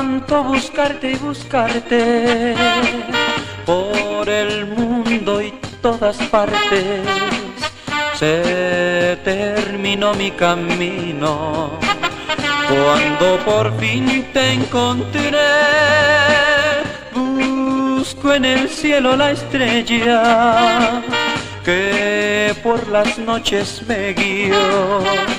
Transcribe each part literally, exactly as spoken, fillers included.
tanto buscarte y buscarte por el mundo y todas partes, se terminó mi camino cuando por fin te encontré. Busco en el cielo la estrella que por las noches me guió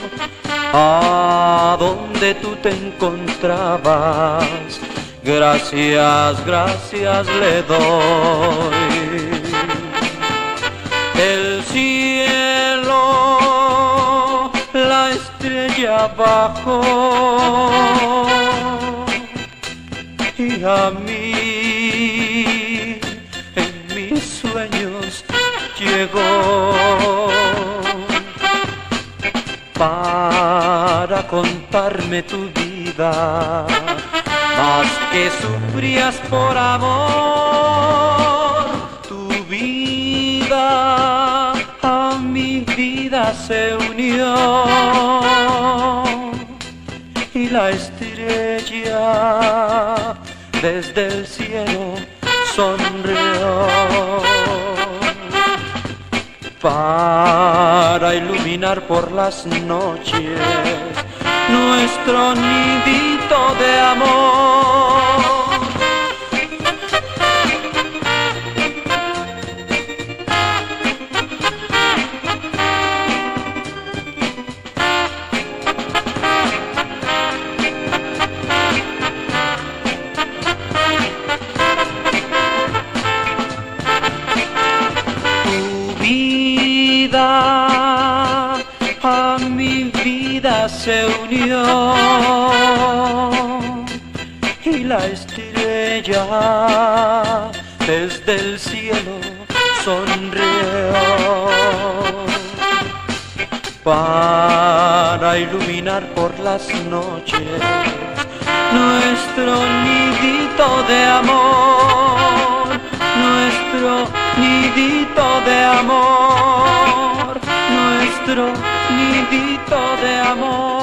a donde tú te encontrabas. Gracias, gracias le doy. El cielo, la estrella bajó y a mí en mis sueños llegó para contarme tu vida, más que sufrías por amor. Tu vida a mi vida se unió y la estrella desde el cielo sonrió para iluminar por las noches nuestro nidito de amor. A mi vida se unió y la estrella desde el cielo sonrió para iluminar por las noches nuestro nidito de amor, nuestro nidito de amor, nuestro nidito de amor.